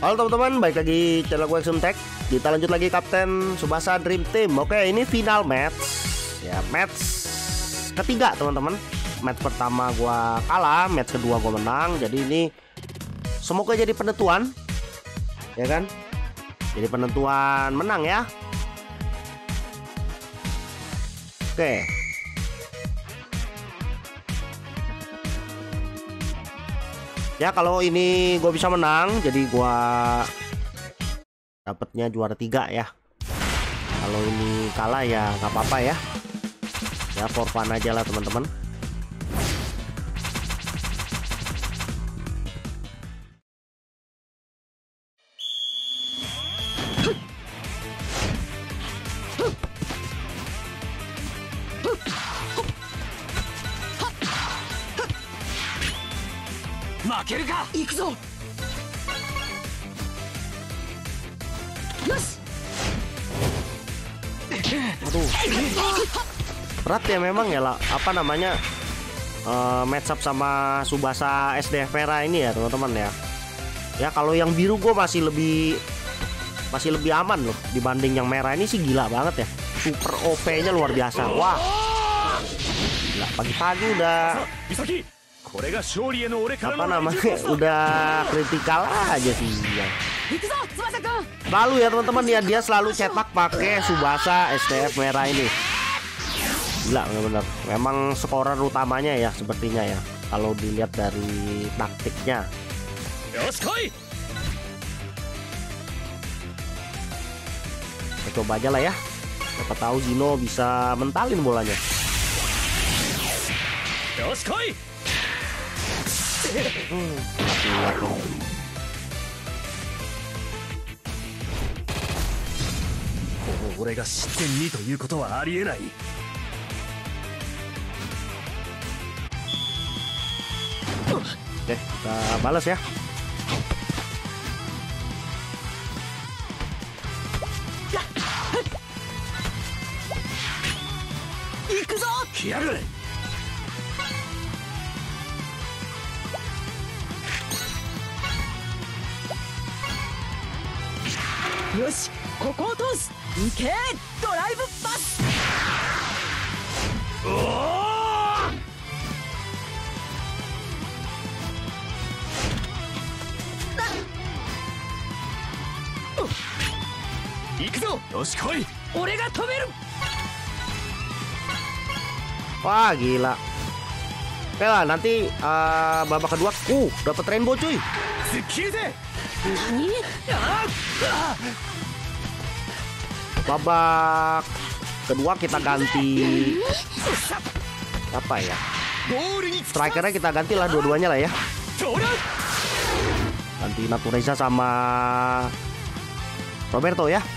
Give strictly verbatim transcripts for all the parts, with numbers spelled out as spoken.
Halo teman-teman, balik lagi channel gue Xuntek. Kita lanjut lagi Kapten Tsubasa Dream Team. Oke, ini final match. Ya, match ketiga teman-teman. Match pertama gue kalah, match kedua gue menang. Jadi ini semoga jadi penentuan, ya kan? Jadi penentuan menang ya. Oke. Ya kalau ini gue bisa menang, jadi gue dapatnya juara tiga ya. Kalau ini kalah ya nggak apa-apa ya. Ya for fun aja lah teman-teman. Aduh, berat ya memang ya lah. Apa namanya uh, match up sama Tsubasa S D F Vera ini ya teman-teman ya. Ya kalau yang biru gue masih lebih masih lebih aman loh dibanding yang merah ini sih. Gila banget ya, super O P-nya luar biasa. Wah, gila, pagi-pagi udah apa namanya udah kritikal aja sih ya. Lalu ya teman-teman ya, dia selalu cetak pakai Tsubasa S D F merah ini. Gila bener-bener, memang skorer utamanya ya sepertinya ya kalau dilihat dari taktiknya. Kita coba aja lah ya, siapa tahu Zino bisa mentalin bolanya. Hmm, Oke, kita balas ya. Yoshi, ここを通す。行け、ドライブパス。おお。行くぞ。よし来い。俺が止める。 Wah gila. Oke lah, nanti uh, babak kedua, uh dapat rainbow cuy. Babak kedua kita ganti apa ya? Strikernya kita ganti lah dua-duanya lah ya. Ganti Natureza sama Roberto ya.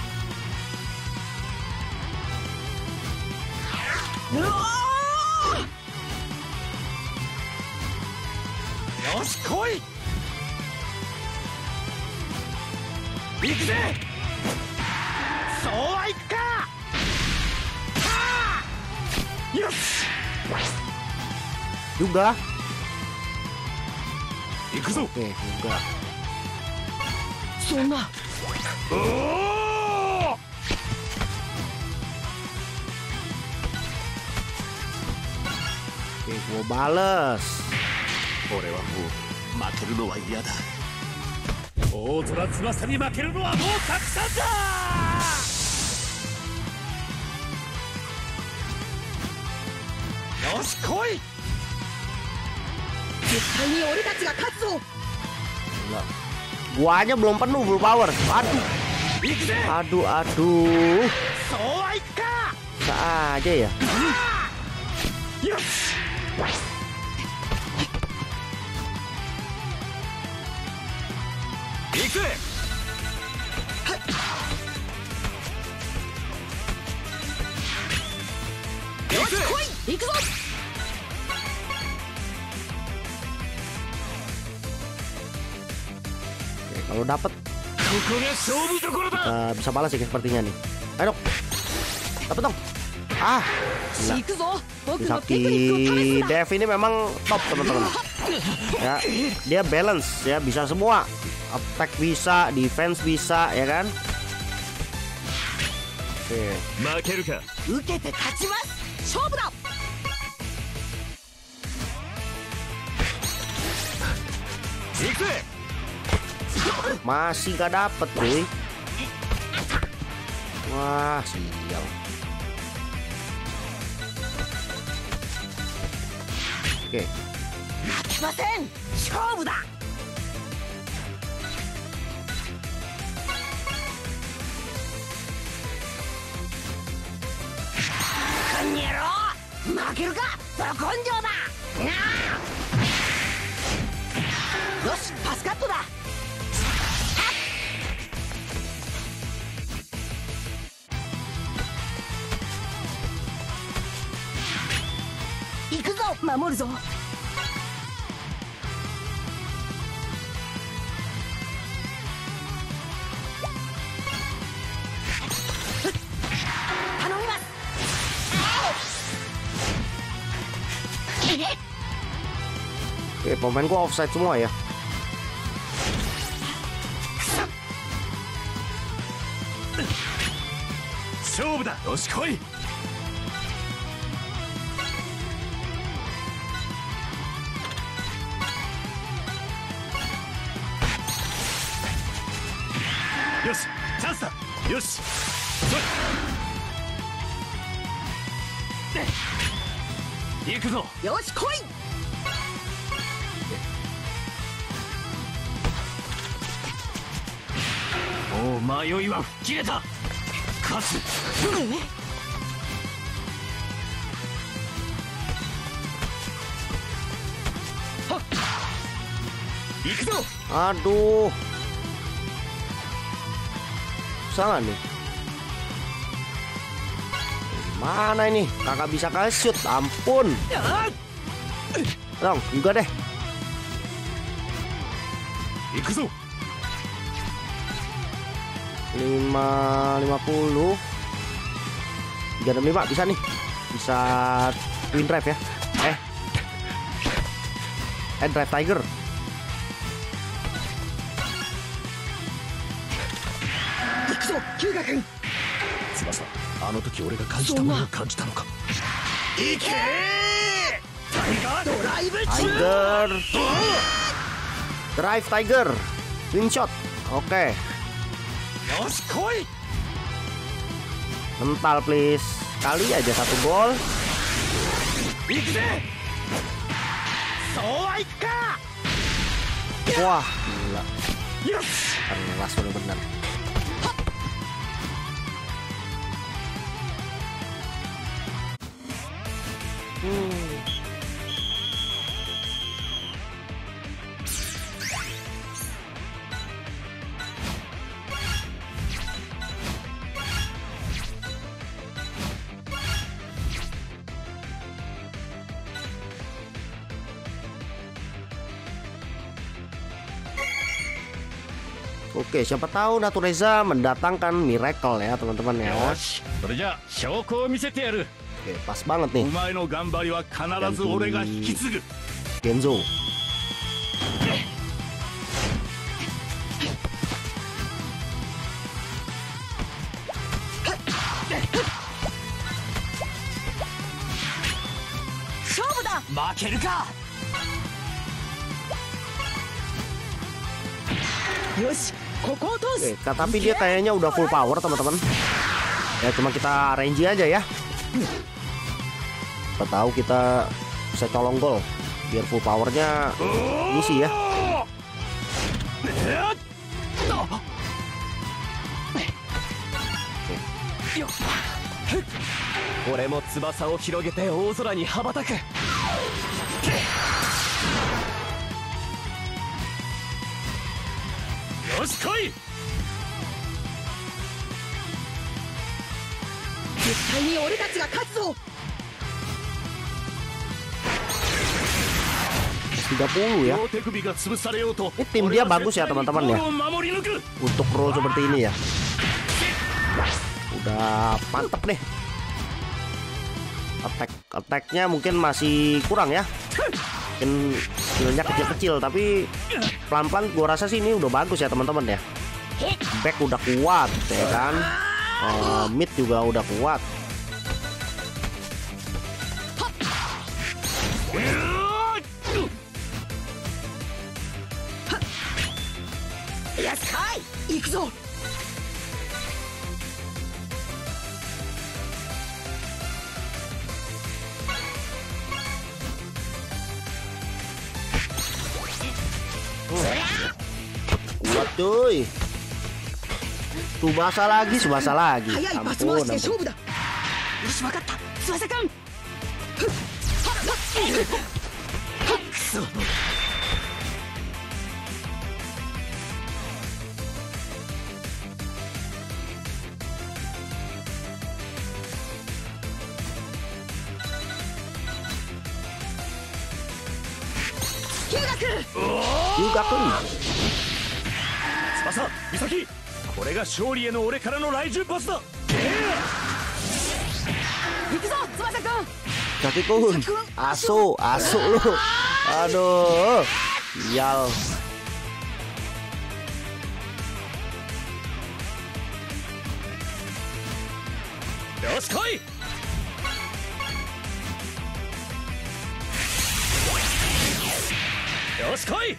Juga. Oke, juga. Oke, gua bales. Guanya belum penuh full power. Aduh. Aduh, aduh. Bisa aja ya. Oke, kalau dapat uh, bisa balas ya sepertinya nih. Ayo dong, dapat dong. Ah, Misaki Dev ini memang top teman-teman. Ya, dia balance ya, bisa semua. Attack bisa, defense bisa, ya kan? Oke. 負けるか。 受けて立ちます。勝負だ。 行くぜ。 Masih gak dapet, cuy. Wah, sial. Oke. 負けません。勝負だ。 こんにゃろ負けるか。その根性だ。なあ。よし、パスカットだ。 行くぞ。守るぞ。頼みます。 Oke, pemain gua offside semua ya. 勝負だ。よし来い。 よし、チャンスだ。よし。行くぞ。 よし、来い。 もう迷いは吹っ切れた。勝つ。行くぞ。 Aduh. Salah nih. Mana ini? Kakak bisa ke-shoot. Ampun. Dong, juga deh. 行くぞ。 lima lima puluh tiga enam lima bisa nih, bisa twin drive ya, eh eh drive tiger. 行くぞ、キュウガ君。 翼、あの時俺が感じたものを感じたのか。行けー。タイガードライブ中。 Tiger drive tiger twin shot. Oke. よし来い。 Mental please. Kali aja satu gol. 行くぜ。そうはいくか。 Wah, gila. よし。 Keras bener-bener. Hmm. Oke, siapa tahu Natureza mendatangkan miracle ya teman-teman ya. よし、それじゃあ証拠を見せてやる。 Oke, pas banget nih. お前の頑張りは必ず俺が引き継ぐ。 Genzo. Shobuda. 負けるか。 よし、ここを通す。 Oke, tapi dia kayaknya udah full power teman-teman. Ya cuma kita range aja ya. Kita tahu kita bisa colong gol biar full powernya ngisi ya. 俺も翼を広げて大空に羽ばたく。よし来い。 絶対に俺たちが勝つぞ。 tiga puluh ya. Ini tim dia bagus ya teman-teman ya. Untuk role seperti ini ya. Udah mantep nih. Attack attacknya mungkin masih kurang ya. mungkin skillnya kecil-kecil, tapi pelan-pelan gua rasa sih ini udah bagus ya teman-teman ya. Back udah kuat ya kan, uh, mid juga udah kuat. Yasai, iku zo. Kuat cuy. Subasa lagi, Subasa lagi. Ampun, ampun. Hyuga-kun. 翼、美咲、これが勝利への俺からの来獣パスだ。 行くぞ、翼くん。 Kaki-kun, asu, asu lu. Aduh, sial. Yoshi, koi. Yoshi, koi.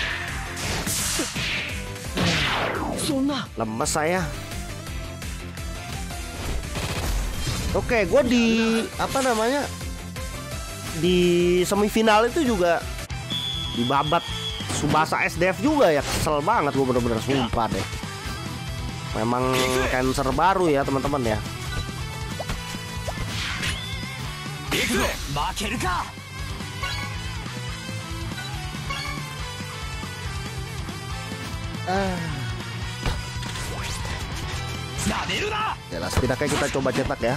Lemes saya. Oke, gue di apa namanya di semifinal itu juga dibabat Subasa S D F juga ya. Kesel banget gue bener-bener, sumpah deh. Memang cancer baru ya teman-teman ya. Ah. Ya lah, setidaknya kita coba cetak ya.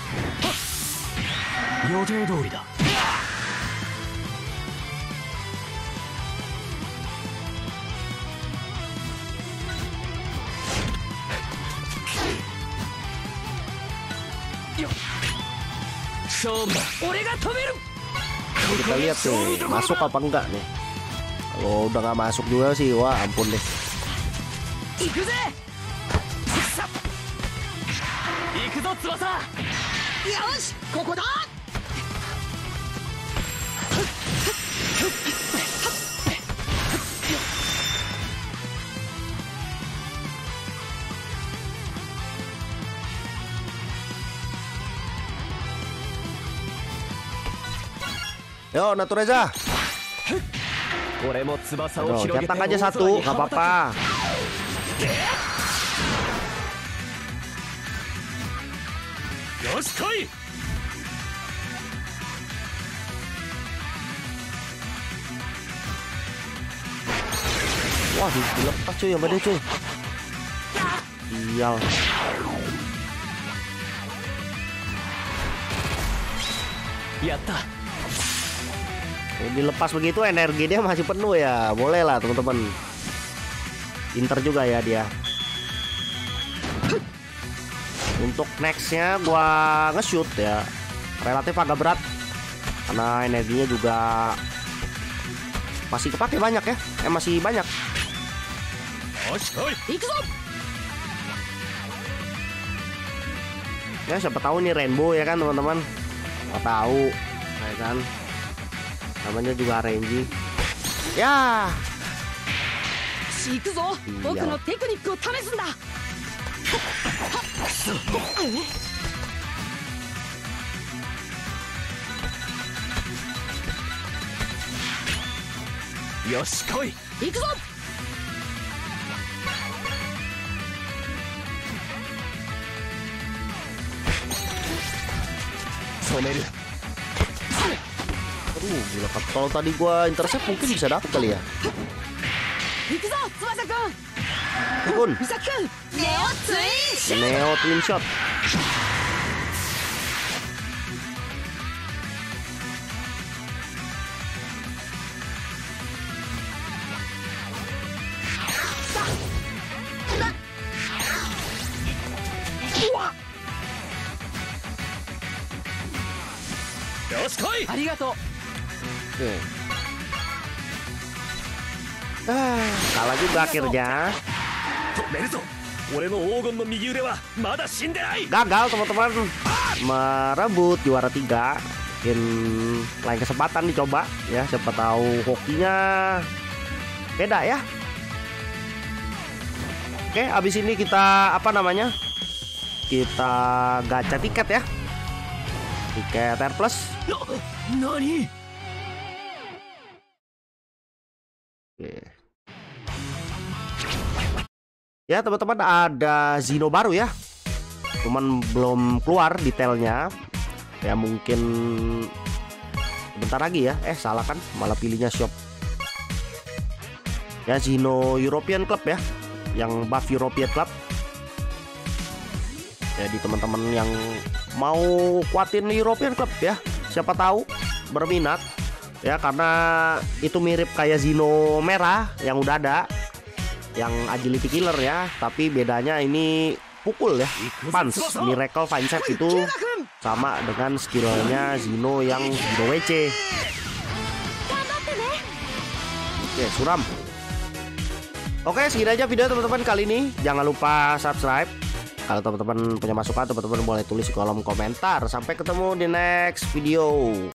Kita lihat nih, masuk apa enggak nih. Kalau udah nggak masuk juga sih, wah ampun deh. Yo, Natureza. Aduh, cetak aja satu, nggak apa-apa. Wah, dilepas cuy sama dia cuy. Sial. Yatta. Dilepas begitu energi dia masih penuh ya. Boleh lah teman-teman. Pinter juga ya dia. Untuk nextnya gua nge-shoot ya, relatif agak berat karena energinya juga masih kepake banyak ya. Eh masih banyak. Ya siapa tahu nih rainbow ya kan teman-teman. Nggak tahu ya kan. Namanya juga R N G. Ya. Yoshi, koi. Someru. Aduh, gila. Kalau tadi gua intercept mungkin bisa dapet kali ya. Kun. Neo Twin Shot. Oke. Ah, kalah juga akhirnya. Gagal teman-teman merebut juara tiga. Mungkin lain kesempatan dicoba ya, siapa tahu hokinya beda ya. Oke, abis ini kita apa namanya? Kita gacha tiket ya. Tiket R plus. Nani? Oke. Ya teman-teman, ada Zino baru ya, cuman belum keluar detailnya. Ya mungkin bentar lagi ya. Eh salah kan, malah pilihnya shop. Ya Zino European Club ya, yang buff European Club. Jadi teman-teman yang mau kuatin European Club ya, siapa tahu berminat ya, karena itu mirip kayak Zino merah yang udah ada, yang agility killer ya, tapi bedanya ini pukul ya, punch. Miracle Fine Set itu sama dengan skillnya Zino yang Zino W C. Oke, suram. Oke, segini aja video teman-teman kali ini. Jangan lupa subscribe. Kalau teman-teman punya masukan, teman-teman boleh tulis di kolom komentar. Sampai ketemu di next video.